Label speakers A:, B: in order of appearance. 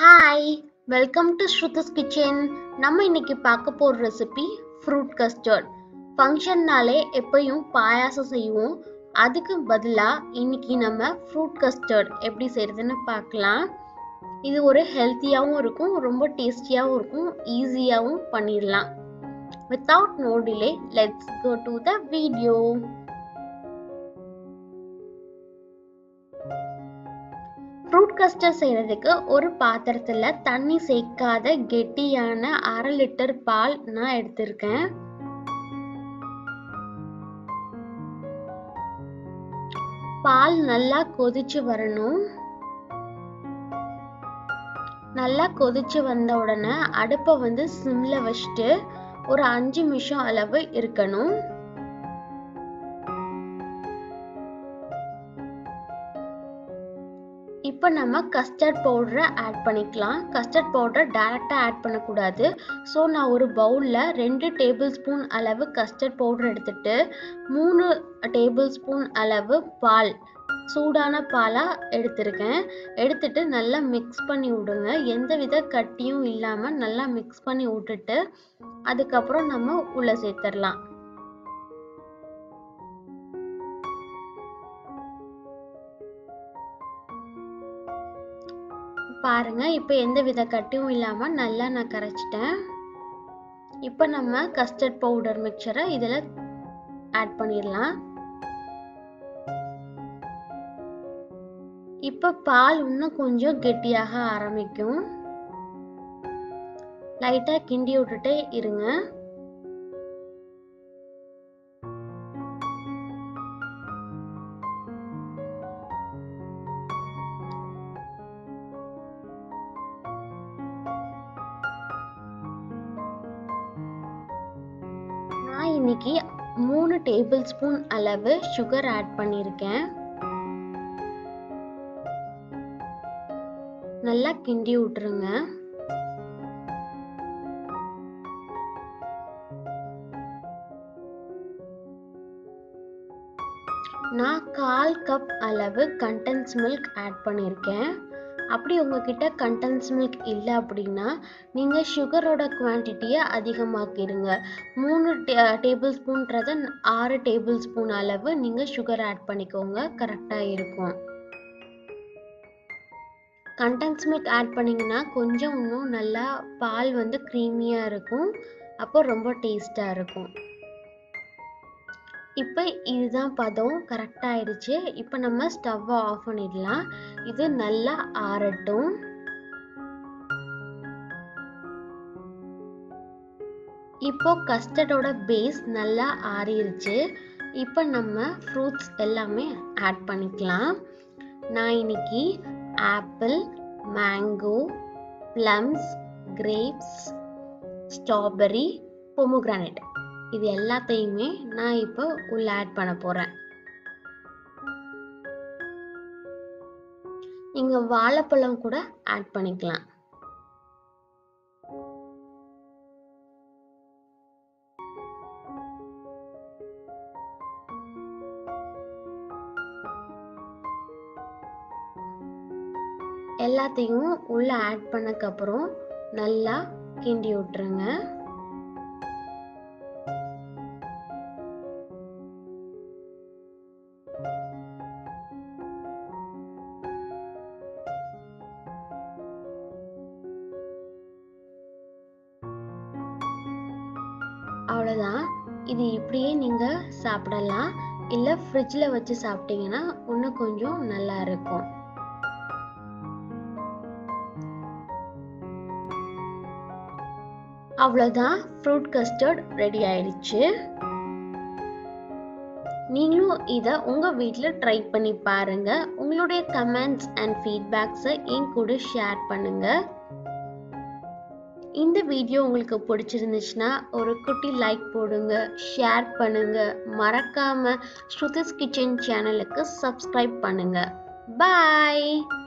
A: Hi, welcome to Shruti's kitchen. நம்ம இன்னைக்கு பார்க்க போற ரெசிபி ஃப்ரூட் கஸ்டர்ட். ஃபங்க்ஷன்னாலே எப்பயும் பாயாசம் செய்வோம். அதுக்கு பதிலாக இன்னைக்கு நம்ம ஃப்ரூட் கஸ்டர்ட் எப்படி செய்யறதுன்னு பார்க்கலாம். இது ஒரு ஹெல்த்தியாகவும் இருக்கும், ரொம்ப டேஸ்டியாகவும் இருக்கும், ஈஸியாகவும் பண்ணிடலாம். Without no delay, let's go to the video. Fruit custard செய்யறதுக்கு ஒரு பாத்திரத்துல தண்ணி சேர்க்காத கெட்டியான 1/2 லிட்டர் பால் நான் எடுத்திருக்கேன். பால் நல்லா கொதிச்சு வரணும். நல்லா கொதிச்சு வந்த உடனே அடுப்பை சிம்ல வச்சுட்டு ஒரு 5 நிமிஷம் அளவு இருக்கணும். இப்போ நம்ம கஸ்டர்ட் பவுடரை ஆட் பண்ணிக்கலாம். கஸ்டர்ட் பவுடரை டைரெக்டாக ஆட் பண்ணக்கூடாது. ஸோ நான் ஒரு பவுலில் 2 டேபிள் ஸ்பூன் அளவு கஸ்டர்ட் பவுடர் எடுத்துட்டு 3 டேபிள் ஸ்பூன் அளவு பால், சூடான பாலாக எடுத்திருக்கேன். எடுத்துட்டு நல்லா மிக்ஸ் பண்ணி விடுங்க. எந்த வித கட்டியும் இல்லாமல் நல்லா மிக்ஸ் பண்ணி விட்டுட்டு அதுக்கப்புறம் நம்ம உள்ளே சேர்த்துடலாம். பாருங்க, இப்போ எந்த வித கட்டியும் இல்லாம நல்லா நான் கரைச்சிட்டேன். இப்போ நம்ம கஸ்டர்ட் பவுடர் மிக்சரை இதுல ஆட் பண்ணிடலாம். இப்போ பால் இன்னும் கொஞ்சம் கெட்டியாக ஆரம்பிக்கும். லைட்டா கிண்டி விட்டுட்டே இருங்க. நான் இன்னைக்கு 3 டேபிள் ஸ்பூன் அளவு சுகர் ஆட் பண்ணியிருக்கேன். நல்லா கிண்டி விட்டுருங்க. நான் 1/4 கப் அளவு கண்டென்ஸ் மில்க் ஆட் பண்ணியிருக்கேன். அப்படி உங்ககிட்ட கண்டென்ஸ் மில்க் இல்லை அப்படின்னா நீங்கள் சுகரோட குவான்டிட்டியை அதிகமாக்கிடுங்க. 3 டேபிள் ஸ்பூன்றதை 6 டேபிள் ஸ்பூன் அளவு நீங்கள் சுகர் ஆட் பண்ணிக்கோங்க, கரெக்டாக இருக்கும். கண்டென்ஸ் மில்க் ஆட் பண்ணிங்கன்னா கொஞ்சம் இன்னும் நல்லா பால் க்ரீமியாக இருக்கும். அப்போ ரொம்ப டேஸ்டாக இருக்கும். இப்போ இதுதான் பதம், கரெக்டாக ஆயிடுச்சு. இப்போ நம்ம ஸ்டவ்வை ஆஃப் பண்ணிடலாம். இது நல்லா ஆறட்டும். இப்போ கஸ்டர்டோட பேஸ் நல்லா ஆறிடுச்சு. இப்போ நம்ம ஃப்ரூட்ஸ் எல்லாமே ஆட் பண்ணிக்கலாம். நான் இன்னைக்கு apple, mango, plums, grapes, strawberry, pomegranate இது எல்லாத்தையுமே நான் இப்போ உள்ள ஆட் பண்ண போறேன். நீங்க வாழைப்பழம் கூட ஆட் பண்ணிக்கலாம். எல்லாத்தையும் உள்ள ஆட் பண்ணக்கு அப்புறம் நல்லா கிண்டி விட்டுருங்க. அவ்வளோதான். இது இப்படியே நீங்க சாப்பிடலாம், இல்லை ஃப்ரிட்ஜில் வச்சு சாப்பிட்டீங்கன்னா இன்னும் கொஞ்சம் நல்லா இருக்கும். அவ்வளோதான், ஃப்ரூட் கஸ்டர்ட் ரெடி ஆயிடுச்சு. நீங்களும் இதை உங்கள் வீட்டில் ட்ரை பண்ணி பாருங்க. உங்களுடைய கமெண்ட்ஸ் அண்ட் ஃபீட்பேக்ஸை என் கூட ஷேர் பண்ணுங்க. இந்த வீடியோ உங்களுக்கு பிடிச்சிருந்துச்சுன்னா ஒரு குட்டி லைக் போடுங்க, ஷேர் பண்ணுங்க. மறக்காம ஸ்ருதிஸ் கிச்சன் சேனலுக்கு சப்ஸ்கிரைப் பண்ணுங்க. பாய்.